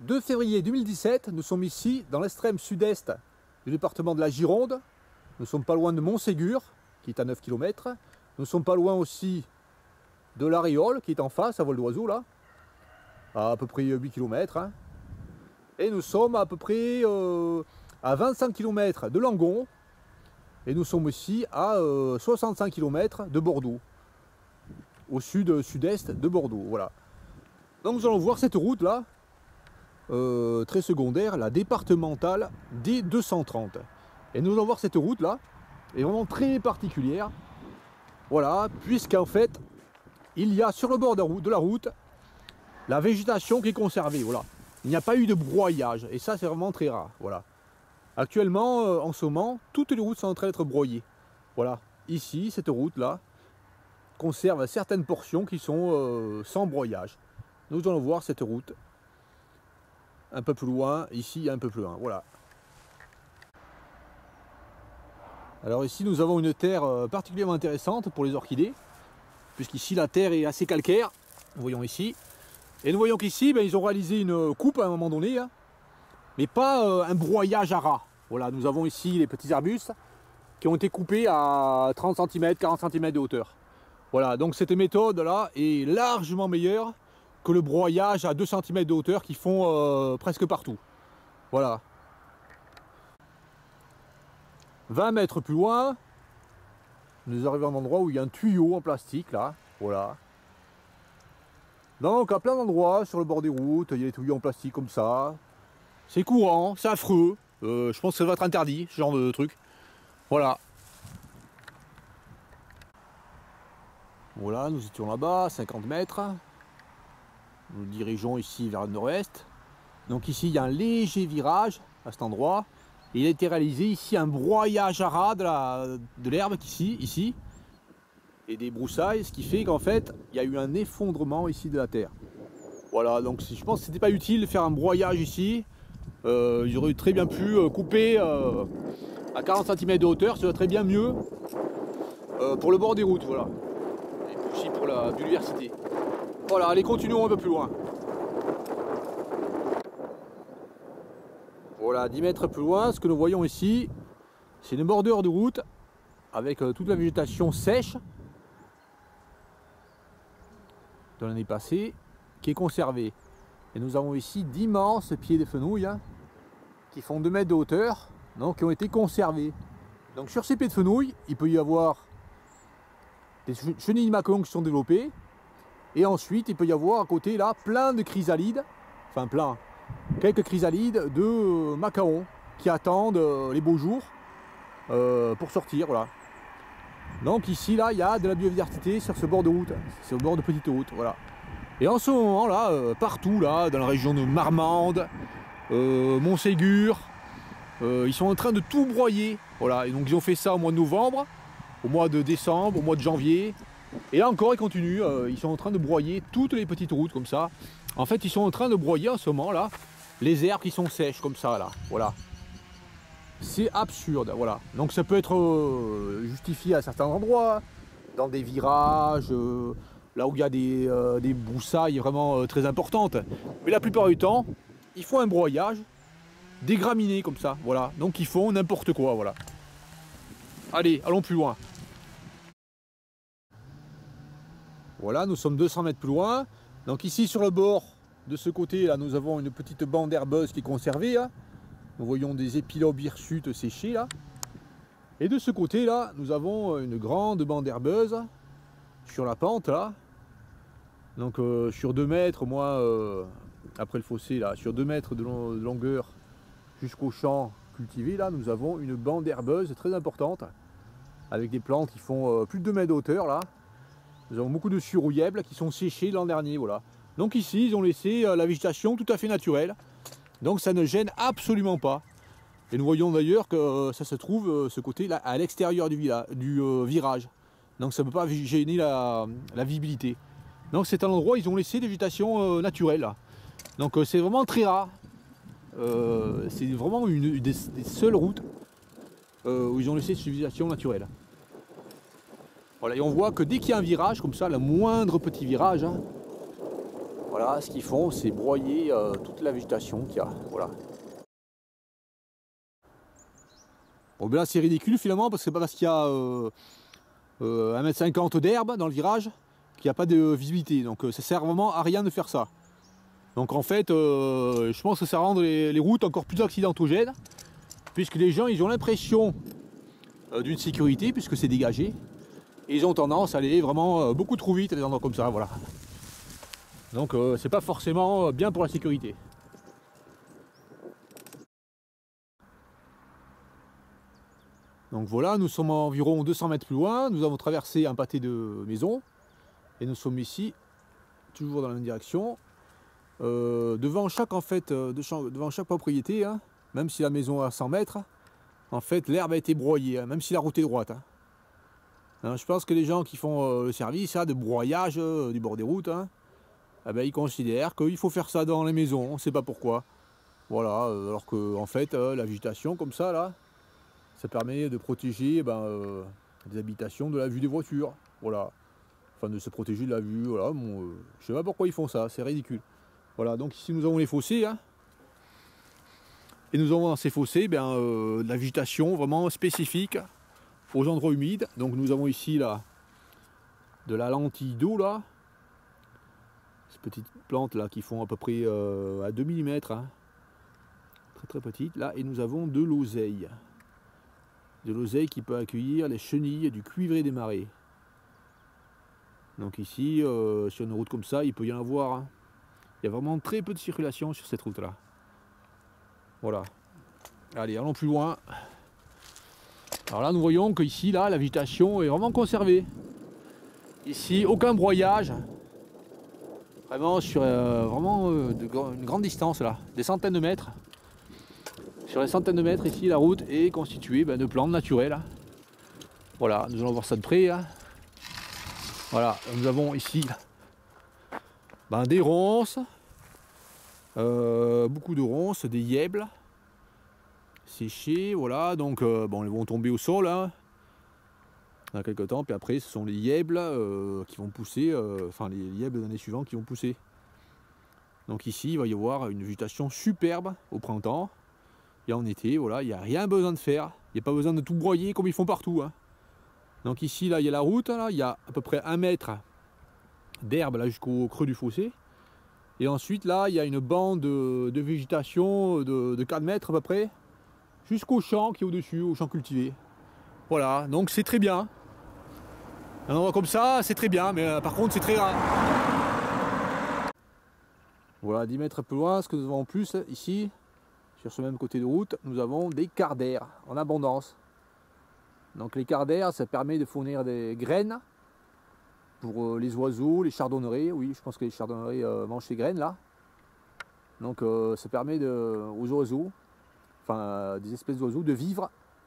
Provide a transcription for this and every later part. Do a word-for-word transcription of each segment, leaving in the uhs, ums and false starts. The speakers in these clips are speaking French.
deux février deux mille dix-sept, nous sommes ici dans l'extrême sud-est du département de la Gironde. Nous sommes pas loin de Montségur, qui est à neuf kilomètres. Nous sommes pas loin aussi de La Réole, qui est en face, à vol d'oiseau, là, à à peu près huit kilomètres. Hein. Et nous sommes à peu près euh, à vingt-cinq kilomètres de Langon. Et nous sommes aussi à euh, soixante-cinq kilomètres de Bordeaux, au sud-sud-est de Bordeaux. Voilà. Donc nous allons voir cette route là, euh, très secondaire, la départementale D deux cent trente. Et nous allons voir cette route là, est vraiment très particulière. Voilà, puisqu'en fait, il y a sur le bord de la route, de la route la végétation qui est conservée. Voilà. Il n'y a pas eu de broyage, et ça c'est vraiment très rare. Voilà. Actuellement, euh, en ce moment, toutes les routes sont en train d'être broyées. Voilà. Ici, cette route là conserve certaines portions qui sont euh, sans broyage. Nous allons voir cette route un peu plus loin, ici un peu plus loin, voilà. Alors ici nous avons une terre particulièrement intéressante pour les orchidées, puisqu'ici la terre est assez calcaire, nous voyons ici. Et nous voyons qu'ici, ben, ils ont réalisé une coupe à un moment donné, hein, mais pas euh, un broyage à ras. Voilà, nous avons ici les petits arbustes qui ont été coupés à trente centimètres, quarante centimètres de hauteur. Voilà, donc cette méthode là est largement meilleure que le broyage à deux centimètres de hauteur qu'ils font euh, presque partout. Voilà. vingt mètres plus loin, nous arrivons à un endroit où il y a un tuyau en plastique là. Voilà. Donc à plein d'endroits sur le bord des routes, il y a des tuyaux en plastique comme ça. C'est courant, c'est affreux. Euh, je pense que ça va être interdit, ce genre de truc. Voilà. Voilà, nous étions là-bas, cinquante mètres. Nous dirigeons ici vers le nord-est. Donc ici, il y a un léger virage à cet endroit. Et il a été réalisé ici un broyage à ras de la, de l'herbe ici, ici. Et des broussailles, ce qui fait qu'en fait, il y a eu un effondrement ici de la terre. Voilà, donc je pense que c'était pas utile de faire un broyage ici. Euh, ils auraient très bien pu couper euh, à quarante centimètres de hauteur, ça serait très bien mieux euh, pour le bord des routes, voilà. Et aussi pour la biodiversité. Voilà, allez, continuons un peu plus loin. Voilà, dix mètres plus loin, ce que nous voyons ici, c'est une bordure de route avec euh, toute la végétation sèche de l'année passée qui est conservée. Et nous avons ici d'immenses pieds de fenouil hein, qui font deux mètres de hauteur, donc qui ont été conservés. Donc sur ces pieds de fenouil, il peut y avoir des chenilles de macon qui sont développées. Et ensuite, il peut y avoir à côté là plein de chrysalides, enfin plein, quelques chrysalides de macaron qui attendent euh, les beaux jours euh, pour sortir. Voilà. Donc ici, là, il y a de la biodiversité sur ce bord de route, c'est au bord de petite route. Voilà. Et en ce moment là, euh, partout là, dans la région de Marmande, euh, Montségur, euh, ils sont en train de tout broyer. Voilà. Et donc ils ont fait ça au mois de novembre, au mois de décembre, au mois de janvier. Et là encore, ils continuent, euh, ils sont en train de broyer toutes les petites routes comme ça. En fait, ils sont en train de broyer en ce moment là, les herbes qui sont sèches comme ça là, voilà. C'est absurde, voilà. Donc ça peut être euh, justifié à certains endroits, dans des virages, euh, là où il y a des, euh, des broussailles vraiment euh, très importantes. Mais la plupart du temps, ils font un broyage, des graminées comme ça, voilà. Donc ils font n'importe quoi, voilà. Allez, allons plus loin. Voilà, nous sommes deux cents mètres plus loin. Donc ici sur le bord de ce côté là, nous avons une petite bande herbeuse qui est conservée. Hein. Nous voyons des épilobes hirsutes séchés là. Et de ce côté là, nous avons une grande bande herbeuse sur la pente là. Donc euh, sur deux mètres, moi, euh, après le fossé là, sur deux mètres de, long, de longueur jusqu'au champ cultivé là, nous avons une bande herbeuse très importante avec des plantes qui font euh, plus de deux mètres de hauteur là. Nous avons beaucoup de surouyèbles qui sont séchés l'an dernier, voilà. Donc ici, ils ont laissé la végétation tout à fait naturelle. Donc ça ne gêne absolument pas. Et nous voyons d'ailleurs que ça se trouve, ce côté-là, à l'extérieur du, du euh, virage. Donc ça ne peut pas gêner la, la visibilité. Donc c'est un endroit où ils ont laissé des végétations euh, naturelles. Là. Donc euh, c'est vraiment très rare. Euh, c'est vraiment une, une des, des seules routes euh, où ils ont laissé cette végétation naturelle. Voilà, et on voit que dès qu'il y a un virage, comme ça, le moindre petit virage, hein, Voilà, ce qu'ils font, c'est broyer euh, toute la végétation qu'il y a. Voilà. Bon, ben là, c'est ridicule finalement, parce que c'est pas parce qu'il y a euh, euh, un mètre cinquante d'herbe dans le virage qu'il n'y a pas de visibilité. Donc euh, ça sert vraiment à rien de faire ça. Donc en fait, euh, je pense que ça rend les, les routes encore plus accidentogènes, puisque les gens ils ont l'impression euh, d'une sécurité, puisque c'est dégagé, et ils ont tendance à aller vraiment euh, beaucoup trop vite à des endroits comme ça, voilà. Donc euh, c'est pas forcément bien pour la sécurité. Donc voilà, nous sommes à environ deux cents mètres plus loin, nous avons traversé un pâté de maisons, et nous sommes ici, toujours dans la même direction. Euh, devant chaque en fait, euh, de, devant chaque propriété, hein, même si la maison est à cent mètres, en fait l'herbe a été broyée, hein, même si la route est droite. Hein. Hein, je pense que les gens qui font euh, le service hein, de broyage euh, du bord des routes, hein, eh ben, ils considèrent qu'il faut faire ça dans les maisons, on ne sait pas pourquoi. Voilà, euh, alors que en fait euh, la végétation comme ça là, ça permet de protéger eh ben, euh, des habitations de la vue des voitures. Voilà. Enfin de se protéger de la vue, voilà. Bon, euh, je sais pas pourquoi ils font ça, c'est ridicule. Voilà, donc ici nous avons les fossés, hein, et nous avons dans ces fossés ben, euh, de la végétation vraiment spécifique aux endroits humides. Donc nous avons ici là de la lentille d'eau là, ces petites plantes là qui font à peu près euh, à deux millimètres, hein, très très petites là, et nous avons de l'oseille, de l'oseille qui peut accueillir les chenilles du cuivré des marais. Donc ici, euh, sur une route comme ça, il peut y en avoir. Hein. Il y a vraiment très peu de circulation sur cette route là. Voilà. Allez, allons plus loin. Alors là, nous voyons que ici, là, la végétation est vraiment conservée. Ici, aucun broyage. Vraiment sur euh, vraiment euh, de, une grande distance là, des centaines de mètres. Sur les centaines de mètres, ici, la route est constituée ben, de plantes naturelles. Voilà, nous allons voir ça de près. Hein. Voilà, nous avons ici ben, des ronces, euh, beaucoup de ronces, des yèbles séchées. Voilà, donc euh, bon, ils vont tomber au sol. Hein. Dans quelques temps, puis après ce sont les yèbles euh, qui vont pousser, euh, enfin les yèbles de l'année suivante qui vont pousser. Donc ici il va y avoir une végétation superbe au printemps et en été, voilà, il n'y a rien besoin de faire, il n'y a pas besoin de tout broyer comme ils font partout. Hein. Donc ici là il y a la route, là, il y a à peu près un mètre d'herbe là jusqu'au creux du fossé. Et ensuite là il y a une bande de, de végétation de, de quatre mètres à peu près, jusqu'au champ qui est au-dessus, au champ cultivé. Voilà, donc c'est très bien. Un endroit comme ça, c'est très bien, mais euh, par contre, c'est très rare. Voilà, dix mètres plus loin, ce que nous avons en plus, ici, sur ce même côté de route, nous avons des cardères en abondance. Donc les cardères, ça permet de fournir des graines pour euh, les oiseaux, les chardonnerets. Oui, je pense que les chardonnerets euh, mangent ces graines là. Donc euh, ça permet de, aux oiseaux, enfin euh, des espèces d'oiseaux, de vivre,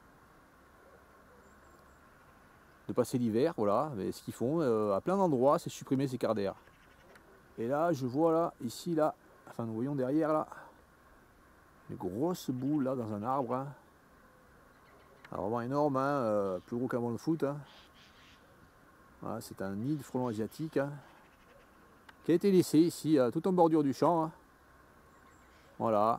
de passer l'hiver, voilà. Mais ce qu'ils font euh, à plein d'endroits, c'est supprimer ces cardères. Et là, je vois là, ici, là, enfin nous voyons derrière là, une grosse boule là dans un arbre. Hein. Alors vraiment énorme, hein, euh, plus gros qu'un ballon de foot. Hein. Voilà, c'est un nid de frelons asiatiques hein, qui a été laissé ici, euh, tout en bordure du champ. Hein. Voilà.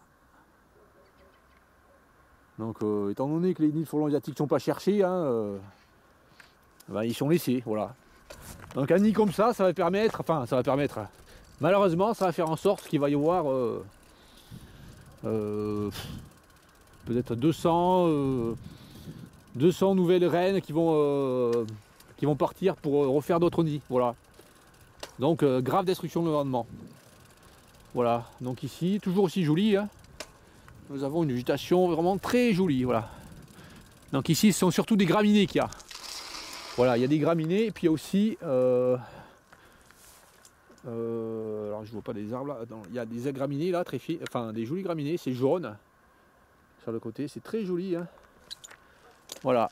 Donc, euh, étant donné que les nids de frelons asiatiques ne sont pas cherchés, hein, euh, ben, ils sont laissés, voilà. Donc un nid comme ça, ça va permettre, enfin ça va permettre, malheureusement ça va faire en sorte qu'il va y avoir euh, euh, peut-être deux cents, euh, deux cents nouvelles reines qui vont, euh, qui vont partir pour refaire d'autres nids, voilà. Donc euh, grave destruction de l'environnement. Voilà, donc ici, toujours aussi joli, hein, nous avons une végétation vraiment très jolie, voilà. Donc ici ce sont surtout des graminées qu'il y a. Voilà, il y a des graminées, et puis il y a aussi, euh, euh, alors je vois pas des arbres là, attends, il y a des graminées là, très fi... enfin des jolies graminées, c'est jaune, sur le côté, c'est très joli, hein. Voilà.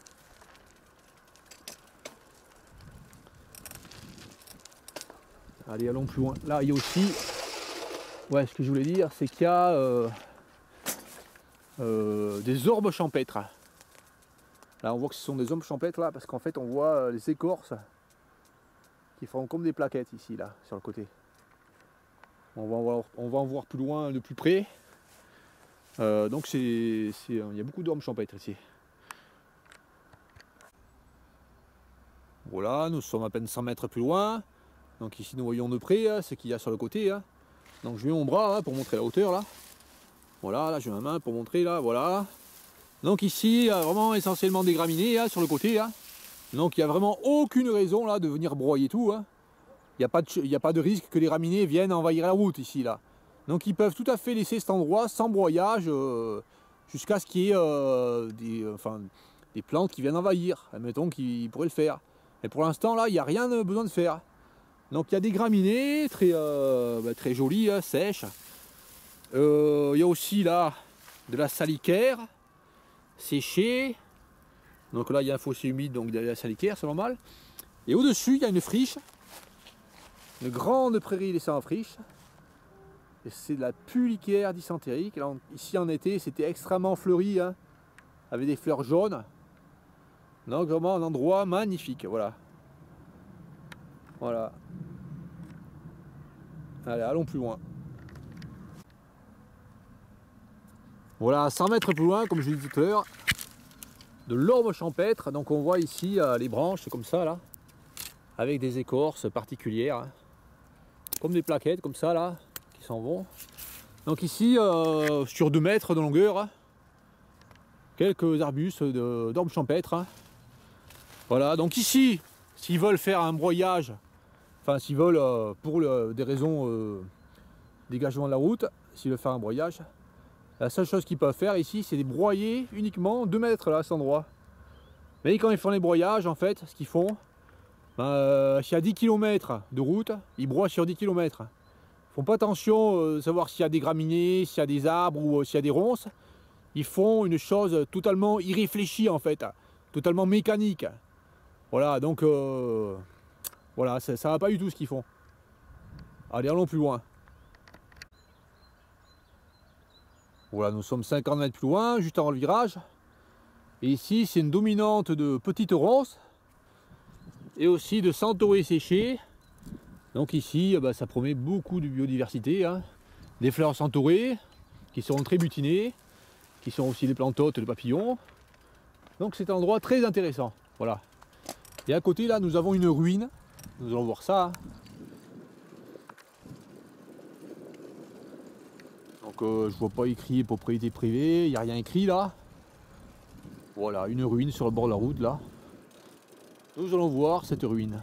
Allez, allons plus loin. Là, il y a aussi, ouais, ce que je voulais dire, c'est qu'il y a euh, euh, des orbes champêtres. Là, on voit que ce sont des orbes champêtres là, parce qu'en fait, on voit les écorces qui font comme des plaquettes ici, là, sur le côté. On va en voir, on va en voir plus loin, de plus près. Euh, donc c'est, il y a beaucoup d'ormes champêtres ici. Voilà, nous sommes à peine cent mètres plus loin. Donc ici nous voyons de près hein, ce qu'il y a sur le côté. Hein. Donc je mets mon bras hein, pour montrer la hauteur là. Voilà, là j'ai ma main pour montrer là, voilà. Donc ici, vraiment essentiellement des graminées hein, sur le côté. Hein. Donc il n'y a vraiment aucune raison là de venir broyer tout. Hein. Il n'y a, a pas de risque que les graminées viennent envahir la route ici là. Donc ils peuvent tout à fait laisser cet endroit sans broyage euh, jusqu'à ce qu'il y ait euh, des, enfin, des plantes qui viennent envahir. Admettons qu'ils pourraient le faire. Mais pour l'instant là, il n'y a rien de besoin de faire. Donc il y a des graminées très, euh, bah, très jolies, hein, sèches. Euh, il y a aussi là de la salicaire séchée. Donc là il y a un fossé humide, donc de la salicaire, c'est normal. Et au-dessus, il y a une friche. Une grande prairie laissée en friche. Et c'est de la pulicaire dysentérique. Là, on, ici en été, c'était extrêmement fleuri, hein, avec des fleurs jaunes. Donc vraiment un endroit magnifique, voilà. Voilà. Allez, allons plus loin. Voilà, cent mètres plus loin, comme je l'ai dit tout à l'heure, de l'orme champêtre. Donc on voit ici euh, les branches, c'est comme ça là, avec des écorces particulières, hein, comme des plaquettes, comme ça là, qui s'en vont. Donc ici, euh, sur deux mètres de longueur, hein, quelques arbustes d'orme champêtre. Hein. Voilà, donc ici, s'ils veulent faire un broyage, enfin s'ils veulent, euh, pour le, des raisons euh, dégagement de la route, s'ils veulent faire un broyage, la seule chose qu'ils peuvent faire ici, c'est de broyer uniquement deux mètres là, à cet endroit. Mais quand ils font les broyages, en fait, ce qu'ils font, ben, euh, s'il y a dix kilomètres de route, ils broient sur dix kilomètres. Ils font pas attention euh, de savoir s'il y a des graminées, s'il y a des arbres ou euh, s'il y a des ronces. Ils font une chose totalement irréfléchie en fait, totalement mécanique. Voilà, donc euh, voilà, ça, ça va pas du tout ce qu'ils font. Allez, allons plus loin. Voilà, nous sommes cinquante mètres plus loin, juste avant le virage. Et ici, c'est une dominante de petites ronces et aussi de centaurées séchées. Donc ici, bah, ça promet beaucoup de biodiversité. Hein. Des fleurs centaurées qui seront très butinées, qui sont aussi des plantes hôtes de papillons. Donc c'est un endroit très intéressant. Voilà. Et à côté, là, nous avons une ruine. Nous allons voir ça. Hein. Donc euh, je vois pas écrit propriété privée, il n'y a rien écrit là. Voilà, une ruine sur le bord de la route là. Nous allons voir cette ruine.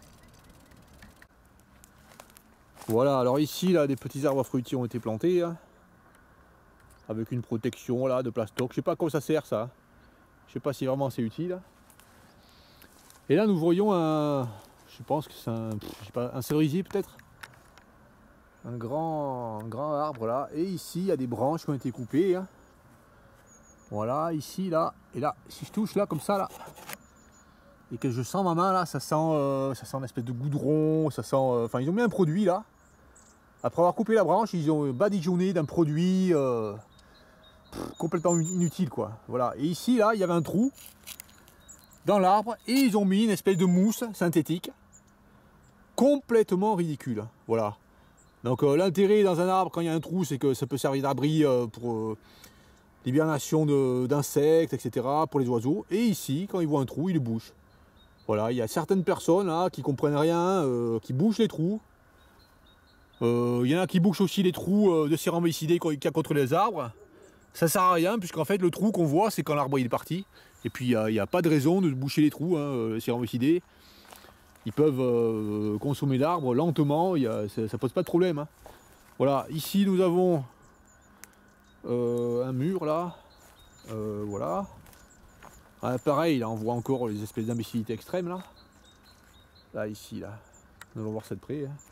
Voilà, alors ici là des petits arbres fruitiers ont été plantés. Hein, avec une protection là de plastoc. Je sais pas à quoi ça sert ça. Je sais pas si vraiment c'est utile. Et là nous voyons un. Je pense que c'est un. Je sais pas, un cerisier peut-être. Un grand, un grand arbre là, et ici il y a des branches qui ont été coupées. Hein. Voilà, ici, là, et là, si je touche là comme ça là, et que je sens ma main là, ça sent, euh, ça sent une espèce de goudron, ça sent, euh, enfin ils ont mis un produit là. Après avoir coupé la branche, ils ont badigeonné d'un produit euh, pff, complètement inutile quoi. Voilà, et ici là, il y avait un trou dans l'arbre et ils ont mis une espèce de mousse synthétique, complètement ridicule. Voilà. Donc euh, l'intérêt dans un arbre quand il y a un trou, c'est que ça peut servir d'abri euh, pour euh, l'hibernation d'insectes, et cetera, pour les oiseaux. Et ici, quand ils voient un trou, ils le bouchent. Voilà, il y a certaines personnes là qui comprennent rien, euh, qui bouchent les trous. Euh, il y en a qui bouchent aussi les trous euh, de cérambycidés qu'il y a contre les arbres. Ça sert à rien, puisqu'en fait le trou qu'on voit, c'est quand l'arbre il est parti. Et puis il n'y a, a pas de raison de boucher les trous, hein, les cérambycidés. Ils peuvent euh, consommer l'arbre lentement, y a, ça, ça pose pas de problème. Hein. Voilà, ici nous avons euh, un mur là, euh, voilà. Ah, pareil, là on voit encore les espèces d'imbécilité extrêmes là. Là, ici, là, nous allons voir ça de près. Hein.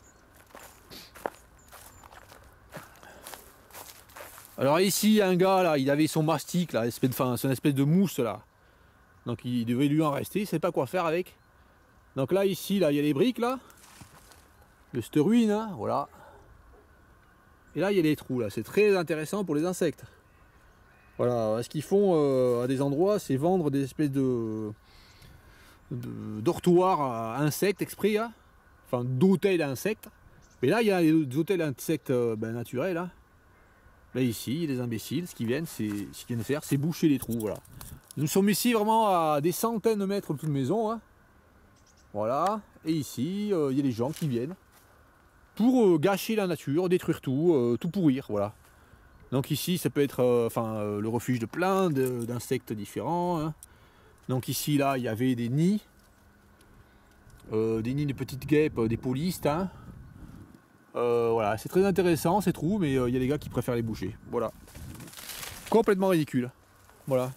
Alors ici, il y a un gars là, il avait son mastic là, espèce de, enfin, son espèce de mousse là. Donc il devait lui en rester, il ne sait pas quoi faire avec. Donc là, ici, là, il y a les briques, là. De cette ruine, hein, voilà. Et là, il y a les trous, là. C'est très intéressant pour les insectes. Voilà, ce qu'ils font euh, à des endroits, c'est vendre des espèces de... de dortoirs à insectes exprès, hein. Enfin, d'hôtels à insectes. Mais là, il y a des hôtels insectes euh, ben, naturels. Hein. Là, ici, les imbéciles, ce qu'ils viennent, c'est, ce qu'ils viennent faire, c'est boucher les trous. Voilà. Nous sommes ici vraiment à des centaines de mètres de toute maison. Hein. Voilà. Et ici, euh, il y a des gens qui viennent pour euh, gâcher la nature, détruire tout, euh, tout pourrir. Voilà. Donc ici, ça peut être euh, enfin, euh, le refuge de plein de, d'insectes différents. Hein. Donc ici, là, il y avait des nids. Euh, des nids de petites guêpes, euh, des polistes. Hein. Euh, voilà, c'est très intéressant ces trous, mais il euh, y a des gars qui préfèrent les boucher. Voilà. Complètement ridicule. Voilà.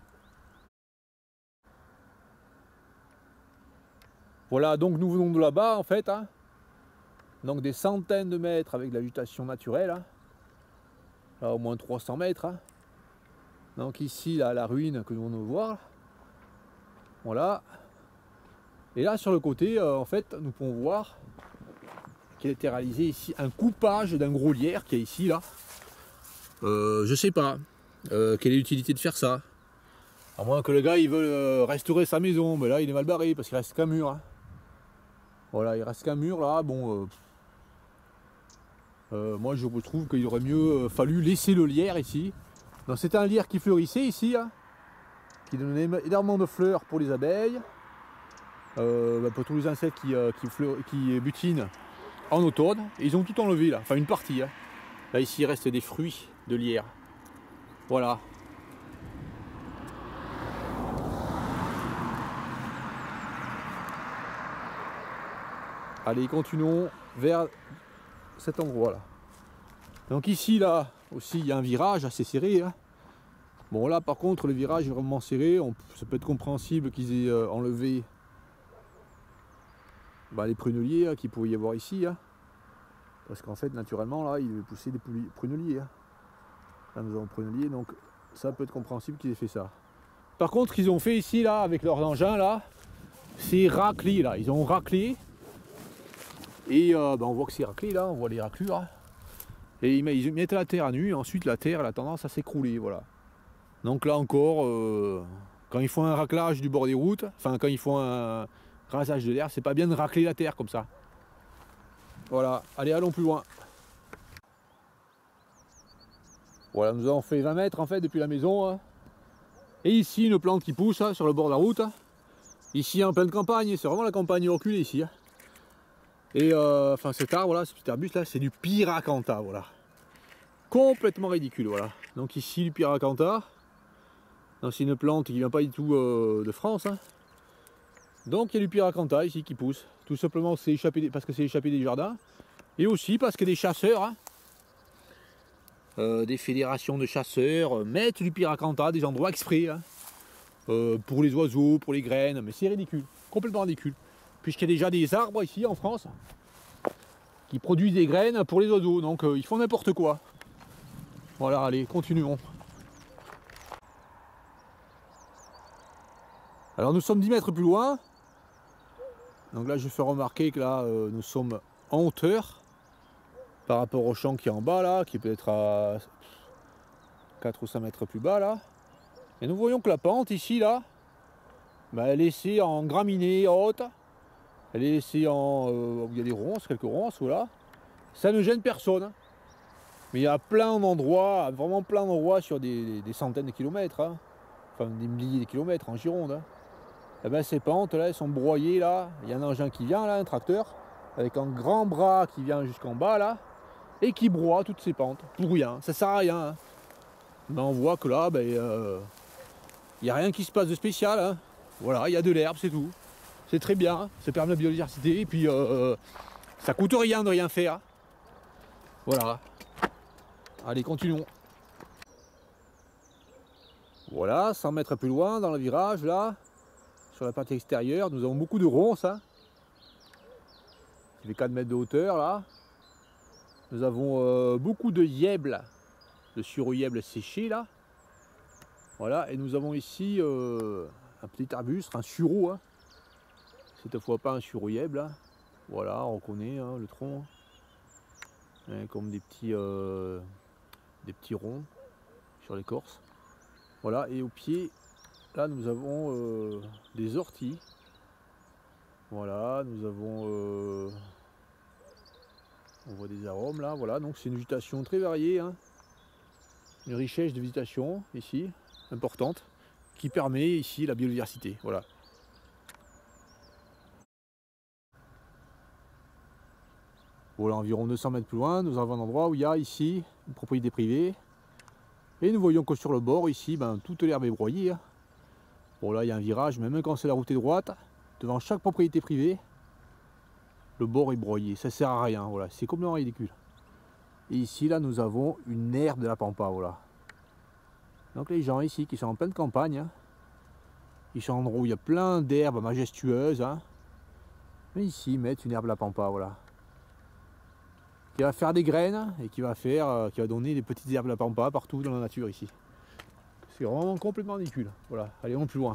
Voilà, donc nous venons de là-bas en fait. Hein. Donc des centaines de mètres avec de la végétation naturelle. Hein. Là, au moins trois cents mètres. Hein. Donc ici, là, la ruine que nous venons de voir. Voilà. Et là, sur le côté, euh, en fait, nous pouvons voir qu'il a été réalisé ici un coupage d'un gros lierre qui est ici, là. Euh, je sais pas. Euh, quelle est l'utilité de faire ça? À moins que le gars, il veut euh, restaurer sa maison. Mais là, il est mal barré parce qu'il reste qu'un mur. Hein. Voilà, il reste qu'un mur, là. Bon... Euh, euh, moi, je trouve qu'il aurait mieux fallu laisser le lierre ici. Donc, c'était un lierre qui fleurissait ici, hein, qui donnait énormément de fleurs pour les abeilles. Euh, bah pour tous les insectes qui, euh, qui, fleur, qui butinent en automne. Et ils ont tout enlevé là, enfin une partie. Hein. Là ici il reste des fruits de lierre. Voilà. Allez, continuons vers cet endroit là. Donc ici là aussi il y a un virage assez serré. Hein. Bon là par contre le virage est vraiment serré. On, ça peut être compréhensible qu'ils aient euh, enlevé bah, les pruneliers hein, qu'il pouvait y avoir ici. Hein. Parce qu'en fait, naturellement, là, il devait pousser des pruneliers. Hein. Là, nous avons pruneliers, donc ça peut être compréhensible qu'ils aient fait ça. Par contre, ce qu'ils ont fait ici, là, avec leurs engins, là, c'est racler, là. Ils ont raclé. Et euh, bah, on voit que c'est raclé, là. On voit les raclures. Hein. Et ils mettent la terre à nu. Et ensuite, la terre, elle a tendance à s'écrouler, voilà. Donc là encore, euh, quand ils font un raclage du bord des routes, enfin, quand ils font un rasage de l'air, c'est pas bien de racler la terre comme ça. Voilà, allez, allons plus loin. Voilà, nous avons fait vingt mètres en fait depuis la maison. Hein. Et ici, une plante qui pousse hein, sur le bord de la route. Ici, en pleine campagne, c'est vraiment la campagne reculée ici. Hein. Et euh, enfin, cet arbre là, ce petit arbuste là, c'est du pyracantha, voilà. Complètement ridicule, voilà. Donc ici, du pyracantha. C'est une plante qui vient pas du tout euh, de France. Hein. Donc il y a du pyracantha ici qui pousse. Tout simplement c'est échappé des, parce que c'est échappé des jardins. Et aussi parce que des chasseurs, hein, euh, des fédérations de chasseurs euh, mettent du pyracantha des endroits exprès. Hein, euh, pour les oiseaux, pour les graines. Mais c'est ridicule, complètement ridicule. Puisqu'il y a déjà des arbres ici en France qui produisent des graines pour les oiseaux. Donc euh, ils font n'importe quoi. Voilà, allez, continuons. Alors nous sommes dix mètres plus loin. Donc là je fais remarquer que là euh, nous sommes en hauteur par rapport au champ qui est en bas là, qui est peut-être à quatre ou cinq mètres plus bas là. Et nous voyons que la pente ici là, bah, elle est laissée en graminée haute. Elle est laissée en... Euh, il y a des ronces, quelques ronces là. Ça ne gêne personne. Mais il y a plein d'endroits, vraiment plein d'endroits sur des, des centaines de kilomètres. Hein. Enfin des milliers de kilomètres en Gironde. Hein. Et ben ces pentes là, elles sont broyées là. Il y a un engin qui vient là, un tracteur, avec un grand bras qui vient jusqu'en bas là, et qui broie toutes ces pentes. Pour rien, ça sert à rien. Hein. Mais on voit que là, ben, euh, il n'y a rien qui se passe de spécial. Hein. Voilà, il y a de l'herbe, c'est tout. C'est très bien, ça permet la biodiversité, et puis euh, ça coûte rien de rien faire. Voilà. Allez, continuons. Voilà, cent mètres plus loin, dans le virage là. Sur la partie extérieure, nous avons beaucoup de ronces. Hein. Il fait quatre mètres de hauteur là. Nous avons euh, beaucoup de yèbles, de sureau-yèbles séchés là. Voilà, et nous avons ici euh, un petit arbuste, un sureau. Hein. C'est toutefois pas un sureau-yèble. Hein. Voilà, on reconnaît hein, le tronc. Hein, comme des petits, euh, des petits ronds sur l'écorce. Voilà, et au pied, là nous avons euh, des orties. Voilà, nous avons euh, On voit des arômes là, voilà, donc c'est une végétation très variée, hein. Une richesse de végétation ici, importante, qui permet ici la biodiversité, voilà. Voilà, environ deux cents mètres plus loin, nous avons un endroit où il y a ici une propriété privée. Et nous voyons que sur le bord ici, ben, toute l'herbe est broyée, hein. Bon là il y a un virage, mais même quand c'est la route est droite, devant chaque propriété privée, le bord est broyé, ça sert à rien, voilà, c'est complètement ridicule. Et ici là nous avons une herbe de la pampa, voilà. Donc les gens ici qui sont en pleine campagne, hein, ils sont en endroit où il y a plein d'herbes majestueuses, hein, mais ici ils mettent une herbe de la pampa, voilà. Qui va faire des graines et qui va faire, euh, qui va donner des petites herbes de la pampa partout dans la nature ici. C'est vraiment complètement ridicule. Voilà, allez, on plus loin.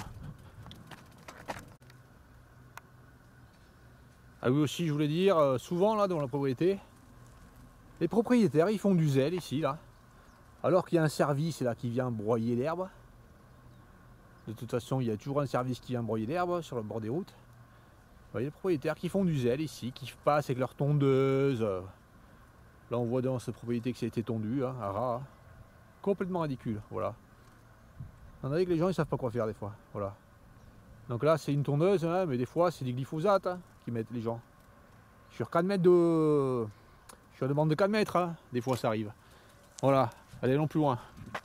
Ah oui aussi je voulais dire, euh, souvent là dans la propriété, les propriétaires ils font du zèle ici là, alors qu'il y a un service là qui vient broyer l'herbe. De toute façon il y a toujours un service qui vient broyer l'herbe sur le bord des routes. Vous voyez les propriétaires qui font du zèle ici, qui passent avec leur tondeuse. Là on voit dans cette propriété que ça a été tondu, hein, à ras. Complètement ridicule, voilà. On a dit que les gens ils savent pas quoi faire des fois, voilà. Donc là c'est une tondeuse, hein, mais des fois c'est du glyphosate, hein, qui mettent les gens. Sur quatre mètres de... Sur une bande de quatre mètres, hein, des fois ça arrive. Voilà, allez allons plus loin.